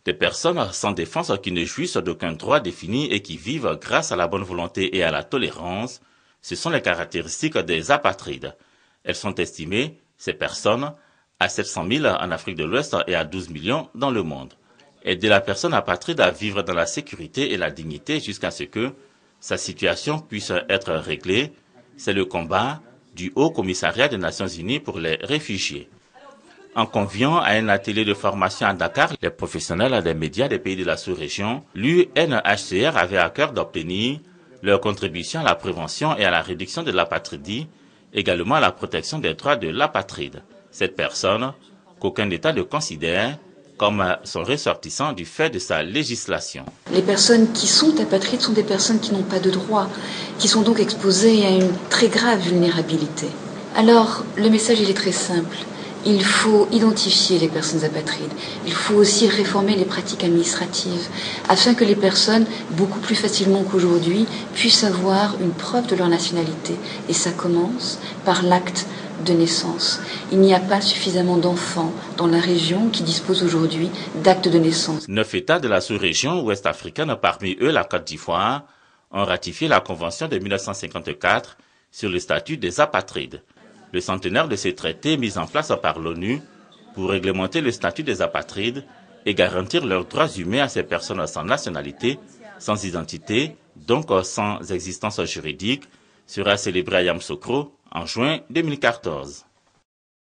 Des personnes sans défense qui ne jouissent d'aucun droit défini et qui vivent grâce à la bonne volonté et à la tolérance, ce sont les caractéristiques des apatrides. Elles sont estimées, ces personnes, à 700 000 en Afrique de l'Ouest et à 12 millions dans le monde. Aider la personne apatride à vivre dans la sécurité et la dignité jusqu'à ce que sa situation puisse être réglée, c'est le combat du Haut Commissariat des Nations Unies pour les réfugiés. En conviant à un atelier de formation à Dakar, les professionnels des médias des pays de la sous-région, l'UNHCR avait à cœur d'obtenir leur contribution à la prévention et à la réduction de l'apatridie, également à la protection des droits de l'apatride. Cette personne, qu'aucun État ne considère comme son ressortissant du fait de sa législation. Les personnes qui sont apatrides sont des personnes qui n'ont pas de droits, qui sont donc exposées à une très grave vulnérabilité. Alors, le message il est très simple. Il faut identifier les personnes apatrides. Il faut aussi réformer les pratiques administratives afin que les personnes, beaucoup plus facilement qu'aujourd'hui, puissent avoir une preuve de leur nationalité. Et ça commence par l'acte de naissance. Il n'y a pas suffisamment d'enfants dans la région qui disposent aujourd'hui d'actes de naissance. 9 États de la sous-région ouest-africaine, parmi eux la Côte d'Ivoire, ont ratifié la Convention de 1954 sur le statut des apatrides. Le centenaire de ces traités mis en place par l'ONU pour réglementer le statut des apatrides et garantir leurs droits humains à ces personnes sans nationalité, sans identité, donc sans existence juridique, sera célébré à Yamoussoukro en juin 2014.